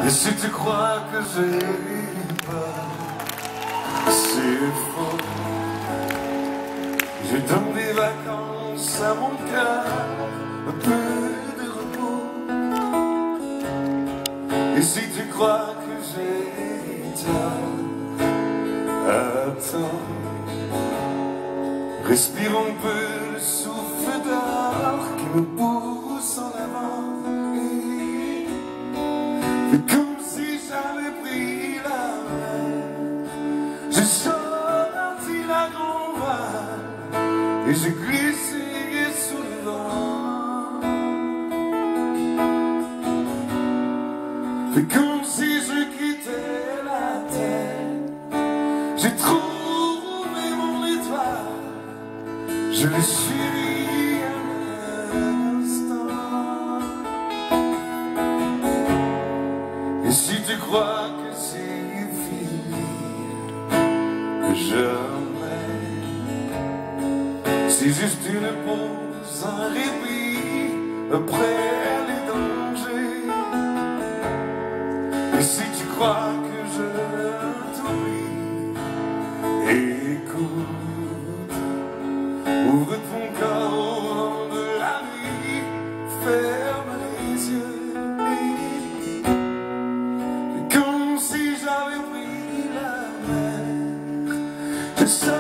Et si tu crois que j'ai peur, c'est faux. Je donne des vacances à mon cœur, un peu de repos. Et si tu crois que j'ai tort, attends. Respire un peu le souffle d'or qui me pousse en avant. Et comme si j'avais pris la mer, j'ai sorti la grande voile et j'ai glissé sous le vent. Et comme si je quittais la terre, j'ai trouvé mon étoile. Je l'ai suivi un instant. Et si tu crois que c'est fini, jamais. C'est juste une pause, un répit après les dangers. Et si tu crois que je t'oublie, écoute. Ouvre ton corps au vent de la nuit, ferme les yeux. Et comme si j'avais pris la mer,